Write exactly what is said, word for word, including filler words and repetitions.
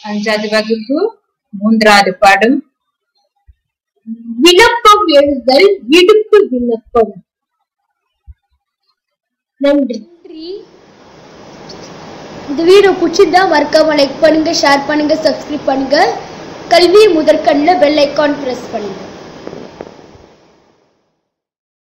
அஞ்சாவது வகுப்பு மூன்றாவது பாடம் விண்ணப்பம் எழுதல் விடுப்பு விண்ணப்பம். நன்றி. இந்த வீடியோ பிடிச்சிருந்தா மறக்காம லைக் பண்ணுங்க, ஷேர் பண்ணுங்க, சப்ஸ்கிரைப் பண்ணுங்க. கல்வி முதற்கண்ணில் பெல் ஐகான் பிரஸ் பண்ணுங்க.